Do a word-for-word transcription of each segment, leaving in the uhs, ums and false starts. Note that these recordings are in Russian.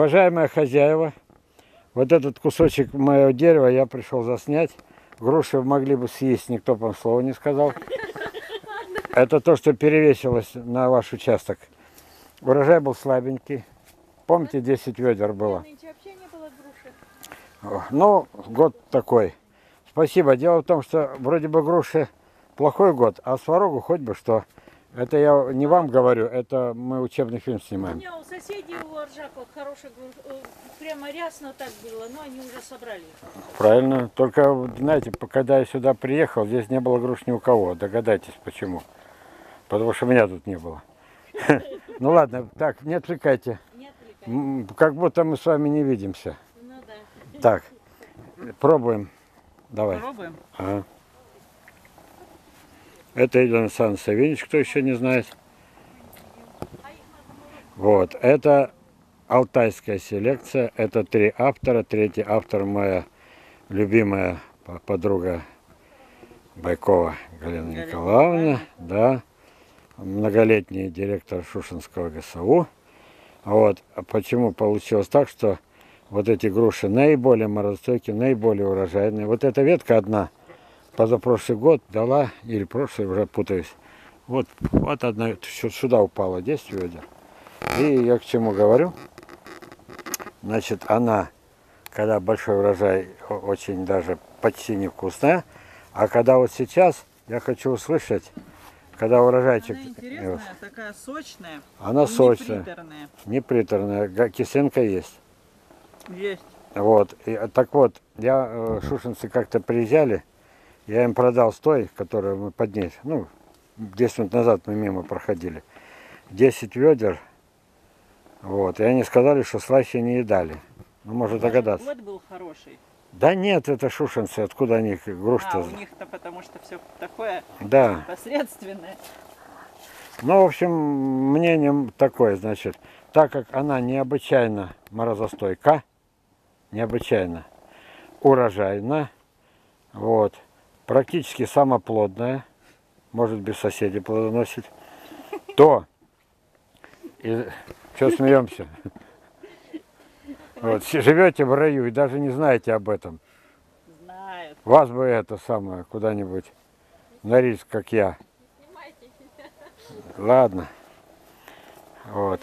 Уважаемые хозяева, вот этот кусочек моего дерева я пришел заснять. Груши могли бы съесть, никто вам слова не сказал. Это то, что перевесилось на ваш участок. Урожай был слабенький. Помните, десять ведер было? Вообще не было груши. Ну, год такой. Спасибо. Дело в том, что вроде бы груши плохой год, а сварогу хоть бы что. Это я не вам говорю, это мы учебный фильм У снимаем. меня у соседей у Оржаков хороший груш, прямо рясно так было, но они уже собрали. Правильно. Только, знаете, когда я сюда приехал, здесь не было груш ни у кого. Догадайтесь, почему. Потому что меня тут не было. Ну ладно, так, не отвлекайте. Не отвлекай. Как будто мы с вами не видимся. Ну да. Так, пробуем. Давай. Пробуем. Ага. Это Елена Александровна Савинич, кто еще не знает. Вот, это алтайская селекция. Это три автора. Третий автор моя любимая подруга Байкова Галина Николаевна. Да. Многолетний директор Шушенского ГСУ. Вот. А почему получилось так, что вот эти груши наиболее морозостойкие, наиболее урожайные. Вот эта ветка одна позапрошлый год дала, или прошлый, уже путаюсь. Вот, вот одна сюда упала, десять ведер. И я к чему говорю? Значит, она, когда большой урожай, очень даже почти невкусная. А когда вот сейчас, я хочу услышать, когда урожайчик... Она интересная, такая сочная. Она сочная. Неприторная. Неприторная. Кисленка есть. Есть. Вот. И, так вот, я, э, шушенцы как-то приезжали, я им продал стой, который мы под ней, ну, десять минут назад мы мимо проходили, десять ведер. Вот. И они сказали, что слаще не едали. Ну, можно догадаться. Год был хороший. Да нет, это шушенцы, откуда они груш-то? А, у них-то потому что все такое да. посредственное. Ну, в общем, мнение такое, значит, так как она необычайно морозостойка, необычайно урожайна, вот, практически самоплодная, может без соседей плодоносить, то, и, что смеемся, вот, живете в раю и даже не знаете об этом. Знают. Вас бы это самое куда-нибудь на риск, как я. Ладно. Вот.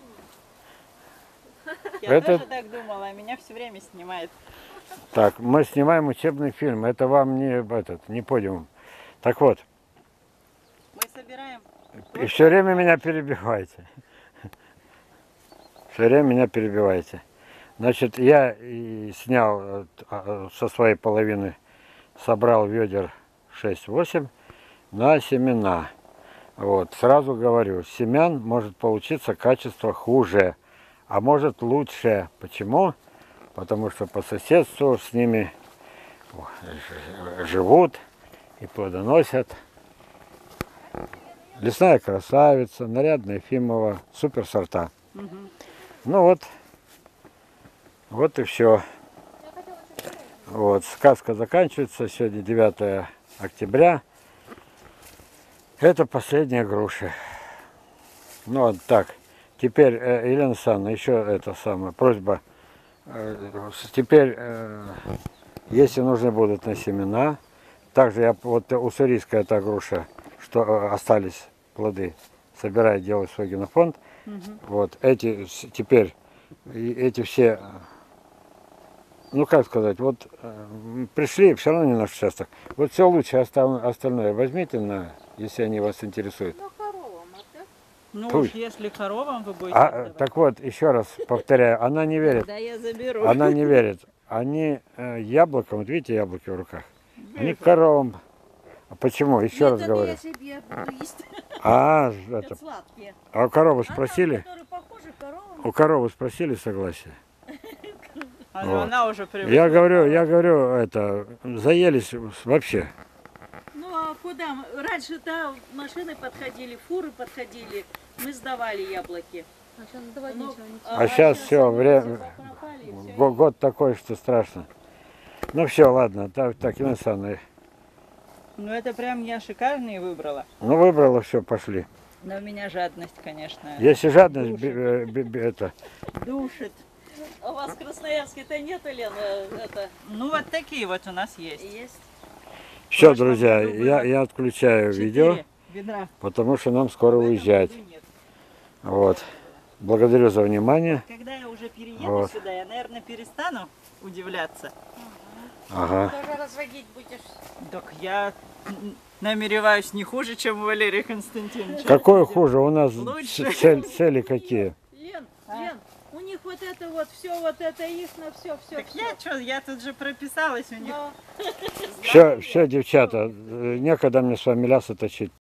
Я Это... тоже так думала, а меня все время снимает. Так, мы снимаем учебный фильм. Это вам не этот, не подиум. Так вот. Мы собираем. И все время меня перебиваете. Все время меня перебиваете. Значит, я и снял со своей половины, собрал ведер шесть-восемь на семена. Вот, сразу говорю, семян может получиться качество хуже, а может лучше. Почему? Потому что по соседству с ними живут и плодоносят. Лесная красавица, нарядная Ефимова, супер сорта. Угу. Ну вот, вот и все. Вот, сказка заканчивается, сегодня девятое октября. Это последняя груша. Ну вот так. Теперь, э, Елена Александровна, еще это самое, просьба. Э, теперь, э, если нужны будут на семена, также я вот уссурийская эта груша, что э, остались плоды, собираю, делаю свой генофонд. Угу. Вот эти теперь, эти все, ну как сказать, вот э, пришли, все равно не наш участок. Вот все лучше остальное возьмите на... Если они вас интересуют. Ну, коровам, а так? Ну Пусть. уж если коровам вы будете А, отдавать. так вот, еще раз повторяю, она не верит. Да, я заберу. Она не верит. Они э, яблоком, вот видите, яблоки в руках. Они коровам. А почему? Еще Нет, раз это говорю. я себе буду есть. А, Это это. сладкие. А у коровы А спросили? там, которые похожи, коровам. У коровы спросили согласие? А Вот. она уже привыкла. Я говорю, я говорю, это, заелись вообще. Ну, а куда? мы- Раньше-то машины подходили, фуры подходили, мы сдавали яблоки. А сейчас сдавать Ну, нечего. ничего. А щас всё, они время- все пропали, и всё. Го- Год такой, что страшно. Ну все, ладно, так, так, Елена Александровна, Ну это прям я шикарные выбрала. ну выбрала, все, пошли. Но у меня жадность, конечно. Если жадность, Душит. би- э, би- би- это, Душит. А у вас в Красноярске-то нету, Лена, это Ну вот такие вот у нас есть. есть? Все, прошлом друзья, году я, было я отключаю Четыре видео, ведра. потому что нам скоро В этом уезжать. году нет. Вот. Благодарю за внимание. Когда я уже перееду Вот. сюда, я, наверное, перестану удивляться. Ага. Тоже разводить будешь? Так я м, намереваюсь не хуже, чем Валерий Константинович. Какое хуже? У нас Лучше. цель, цели какие? Лен, А? Лен, у них вот это вот, все вот это их на все, все, Так я что, я тут же прописалась у них. Но Все, все, девчата, э, некогда мне с вами лясы точить.